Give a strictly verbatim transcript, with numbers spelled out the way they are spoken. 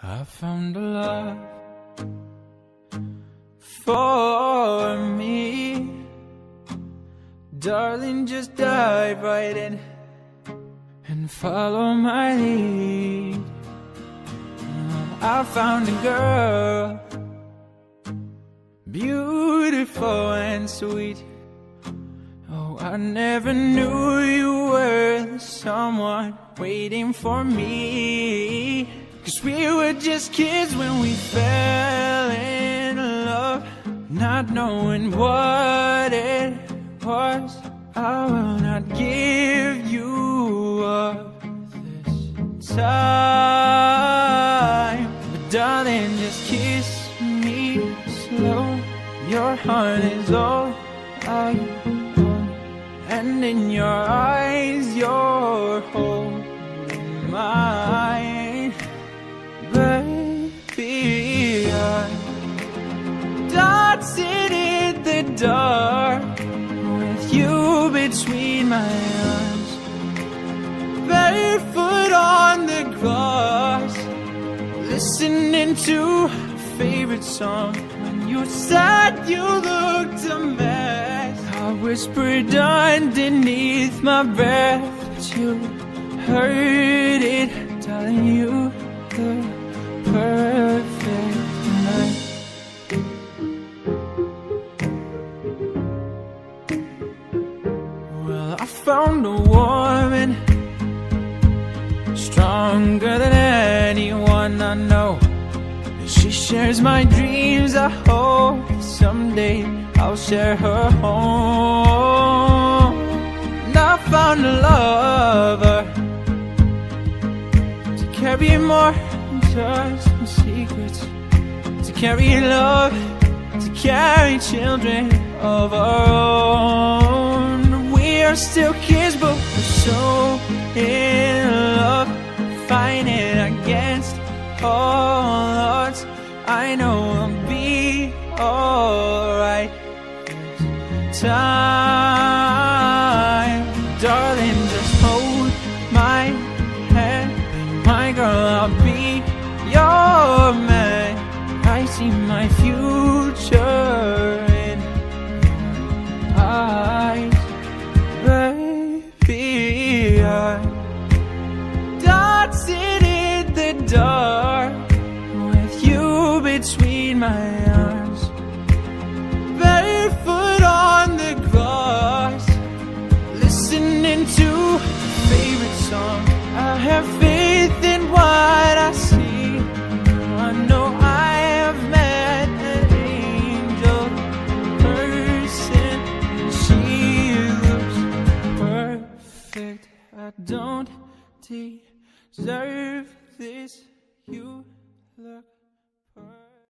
I found a love for me. Darling, just dive right in and follow my lead. I found a girl, beautiful and sweet. Oh, I never knew you were someone waiting for me. 'Cause we were just kids when we fell in love, not knowing what it was. I will not give you up this time, but darling, just kiss me slow. Your heart is all I want, and in your eyes you're holding mine. Baby, I'm dancing in the dark with you between my arms, barefoot on the grass, listening to a favorite song. When you said you looked a mess, I whispered underneath my breath, but you heard it, telling you the perfect night. Well, I found a woman stronger than anyone I know. She shares my dreams. I hope someday I'll share her home. And I found a lover to carry more than just my secrets, to carry love, to carry children of our own. We are still kids, but we're so in love, fighting against all odds. I know I'll be alright this time. Darling, just hold my hand, my girl, I'll be your man. I see my future in your eyes. Baby, I'm dancing in the dark with you between my arms, barefoot on the grass, listening to a favorite song. I have faith in what I see. I know I have met an angel person, and she looks perfect. I don't deserve this. You look